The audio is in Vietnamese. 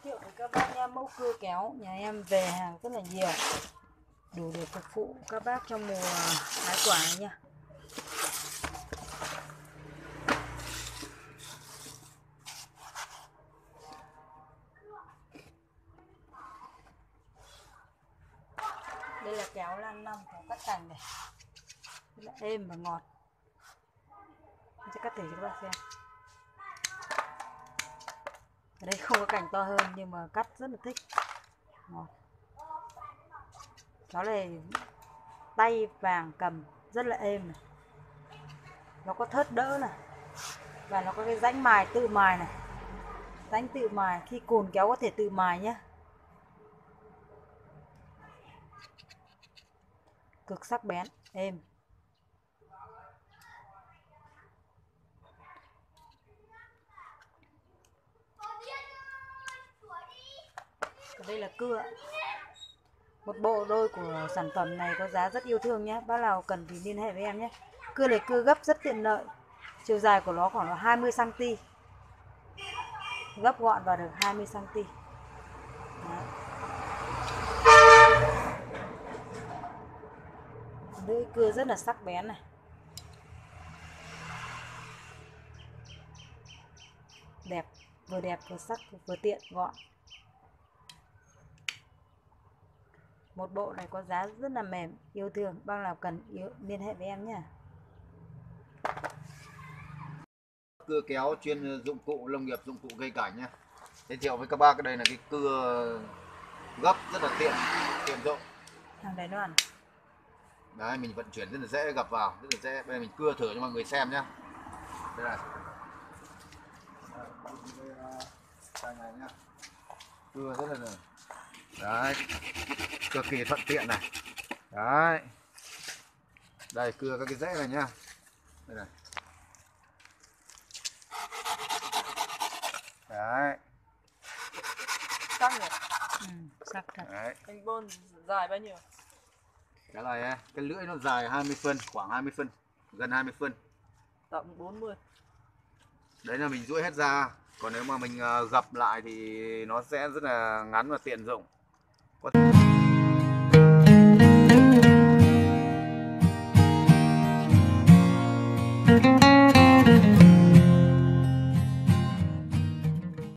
thiệu với các bác nha, mẫu cưa kéo nhà em về hàng rất là nhiều, đủ để phục vụ các bác trong mùa hái quả này nha. Đây là kéo lan năm, kéo cắt cành này, rất là êm và ngọt. Em sẽ cắt thử cho các bác xem. Ở đây không có cành to hơn nhưng mà cắt rất là thích, ngọt. Kéo này tay vàng cầm rất là êm này, nó có thớt đỡ này, và nó có cái rãnh mài tự mài này, rãnh tự mài, khi cùn kéo có thể tự mài nhé. Cực sắc bén, êm. Đây là cưa. Một bộ đôi của sản phẩm này có giá rất yêu thương nhé. Bác nào cần thì liên hệ với em nhé. Cưa này cưa gấp rất tiện lợi. Chiều dài của nó khoảng 20 cm. Gấp gọn vào được 20 cm. Lưỡi cưa rất là sắc bén này. Đẹp vừa sắc vừa tiện gọn. Một bộ này có giá rất là mềm, yêu thương. Bác nào cần liên hệ với em nhé. Cưa kéo chuyên dụng cụ nông nghiệp, dụng cụ cây cảnh nhé. Giới thiệu với các bác, cái đây là cái cưa gấp rất là tiện dụng. Hàng Đài Loan. Đấy, mình vận chuyển rất là dễ, gập vào rất là dễ. Bây giờ mình cưa thử cho mọi người xem nhé. Đây là này nhá. Cưa rất là đấy, cực kỳ thuận tiện này. Đấy, đây cưa các cái rễ này nhá. Đây này. Đấy. Sắc nhỉ? Sắc thật. Đấy. Cành bôn dài bao nhiêu? Cái này cái lưỡi nó dài 20 phân, khoảng 20 phân, gần 20 phân. Tầm 40. Đấy là mình duỗi hết ra. Còn nếu mà mình gập lại thì nó sẽ rất là ngắn và tiện dụng. Có